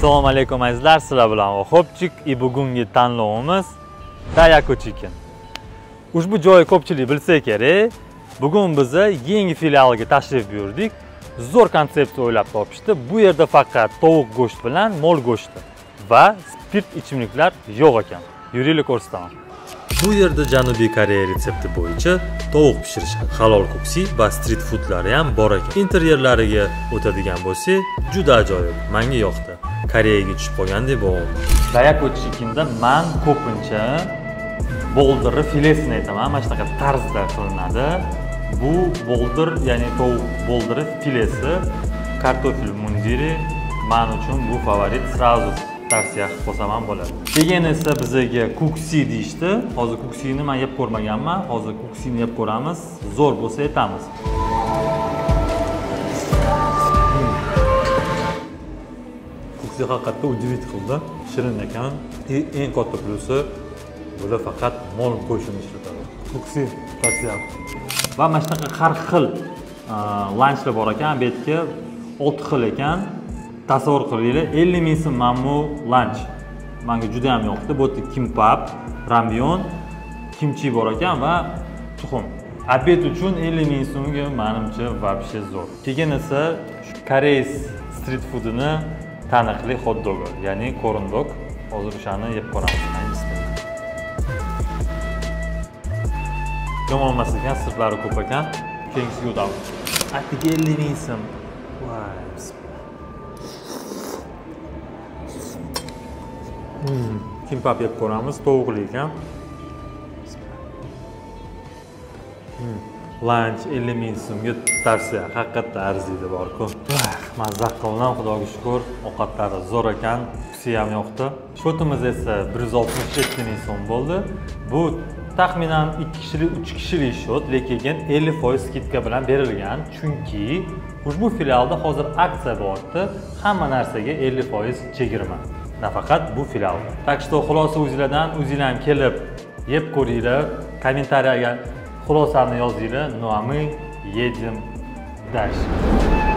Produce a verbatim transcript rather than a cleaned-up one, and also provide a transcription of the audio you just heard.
Assalomu alaykum azizlar, sizlar bilan Xo'pchik. I bugungi tanlovimiz Dayako Chicken. Ushbu joy ko'pchilik bilsa kerak. Bugun biz yangi filialiga tashrif buyurdik. Zo'r konsepsiya o'ylab topishdi. Bu yerda faqat tovuq go'shti bilan mol go'shti va spirt ichimliklar yo'q ekan. Yuraylik ko'rsataman. Bu yerda Janubiy Koreya retsepti bo'yicha tovuq pishirish, halol kuksi va street foodlari ham bor ekan. Interyerlariga o'tadigan bo'lsak, juda ajoyib. Menga yoqdi. Koreyaga tushib qolgandek bo'ldi. Dayako Chicken'da men ko'pincha boldirni filesini aytaman. Mana shunaqa tarzda qilinadi. Bu boldir, ya'ni tovuq boldiri filesi, kartofel mundiri men uchun bu favorit. Srazu tavsiya qilib qo'ysam ham bo'ladi. Keyin esa bizga kuksi deyishdi. Hozir kuksini men yeb ko'rmaganman. Hozir kuksini yeb ko'ramiz. Zo'r bo'lsa aytamiz. Kuksi haqiqatda udivit qildi. Shirin ekan. Eng katta plusi bular faqat mol go'shtini ishlatadi. Kuksi tavsiya. Va mana shunaqa har xil lanchlar bor ekan. Bu yerga olti xil ekan. Tasavvur qilinglar, ellik ming so'm mammu lanch. Menga juda ham yoqdi. Bu yerda kimbap, ramyon, kimchi bor ekan va tuxum. Obed uchun ellik ming so'mga menimcha вообще zo'r. Keyin esa koreys street foodini taniqli hot dog, ya'ni korundok. Hozir o'shani yeb ko'ramiz. Yomon emas ekan, sirtlari ko'p ekan. Keyingisiga o'tamiz. Atigi ellik ming so'm. Voy, Hmm, kimbap yeb ko'ramiz, tovuqli ekan. Hmm, lanch ellik ming so'mga tavsiya, haqiqatda arziydi bor-ku. Mazza qildim, xudoga shukr, ovqatlari zo'r ekan, kuksi ham yoqdi. Shotimiz esa bir yuz oltmish yetti ming so'm bo'ldi. Bu taxminan ikki kishilik, uch kishilik shot, lekin ellik foiz skidka bilan berilgan, chunki ushbu filialda hozir aksiya bo'lyapti. Hamma narsaga ellik foiz chegirma. Nafaqat bu filial. Tak что xulosa o'zingizlardan, o'zingizlar ham kelib yeb ko'ringlar, kommentariyaga xulosani yozinglar. Ну а мы едем дальше.